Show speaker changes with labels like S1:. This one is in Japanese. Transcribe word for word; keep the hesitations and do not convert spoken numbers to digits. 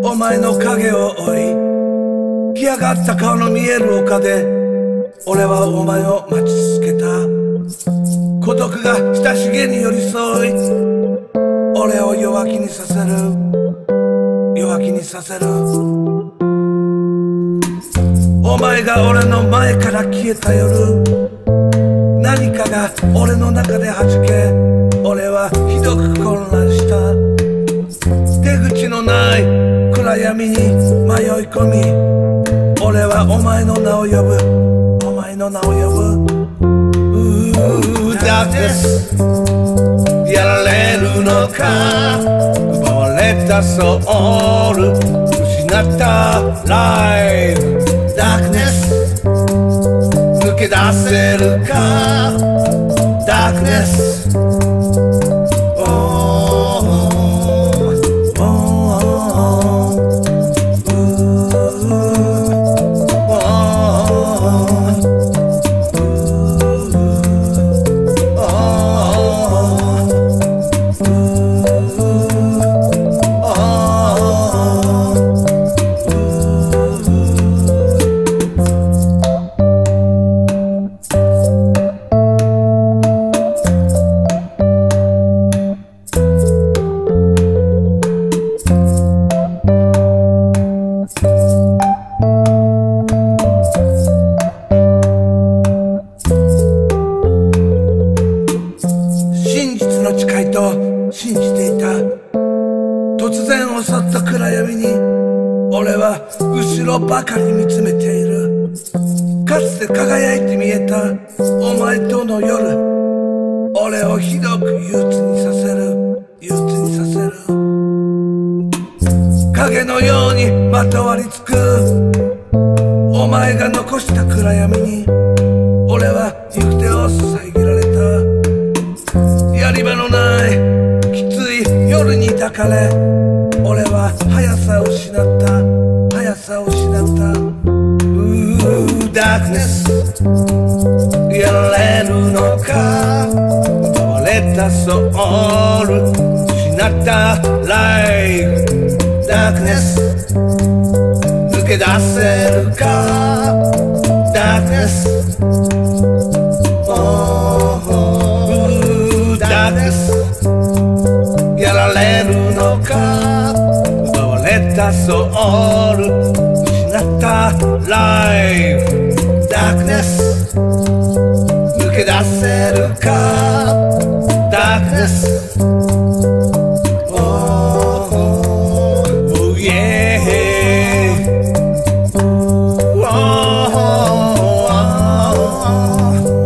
S1: お前の影を追い、干上がった顔の見える丘で俺はお前を待ち続けた。孤独が親しげに寄り添い、俺を弱気にさせる、弱気にさせる。お前が俺の前から消えた夜、何かが俺の中で弾け、俺はひどく混乱した。出口のない暗闇に迷い込み、俺はお前の名を呼ぶ、お前の名を呼ぶ。ダークネスやられるのか、奪われたソウル、失ったライフ。ダークネス抜け出せるか、ダークネス。信じていた。突然襲った暗闇に俺は後ろばかり見つめている。かつて輝いて見えたお前との夜、俺をひどく憂鬱にさせる、憂鬱にさせる。影のようにまとわりつくお前が残した暗闇に俺は行く手を遮られた。やり場のない夜に抱かれ、俺は速さを失った、速さを失った。ダークネスやられるのか、奪われたソウル、失ったライフ。ダークネス抜け出せるか、ダークネス。ダークネスやられるのか、奪われたソウル、失ったライフ。ダークネス抜け出せるか、ダークネス。Oh